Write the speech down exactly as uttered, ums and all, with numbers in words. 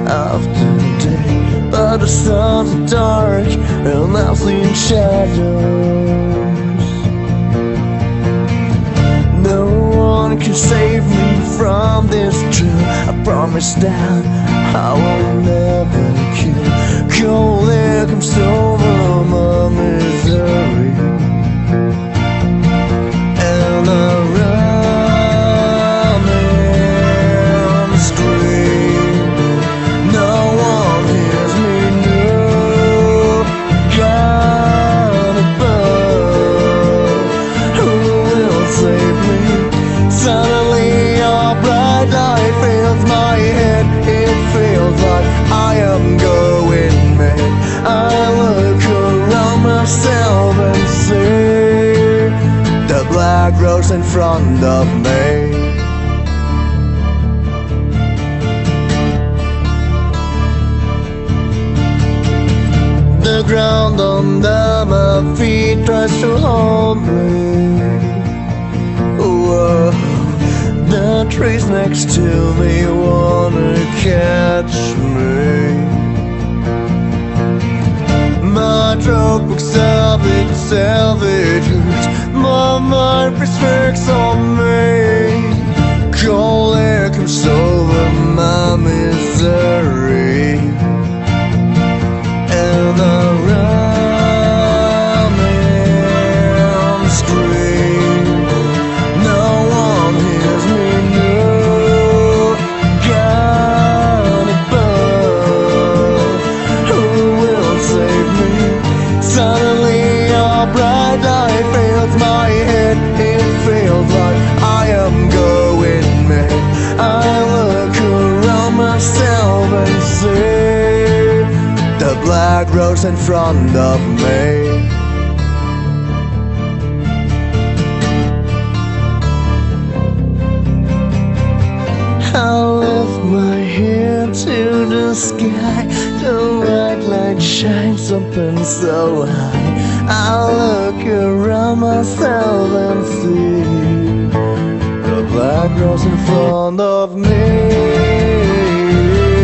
after day. But the stars are dark and I've seen shadows. No one can save me from this truth. I promise that I will never kill. Cold air comes over my misery, and I run and scream. No one hears me, no God above who will save me. Suddenly a bright light fills my head. It feels like I am going mad. I look around myself and see the black rose in front of me. The ground under my feet tries to hold me. Whoa. The trees next to me wanna catch me. My throat looks savage, savage hurts. My mind restricts on me. Cold air comes over my misery, and I run and scream. No one hears me, no God above who will save me. Suddenly a bright light fills my head. It feels like I am going mad. I look around myself and see the black rose in front of me. I lift my head to the sky. The white light shines up and so high. I look around myself and see the black rose in front of me.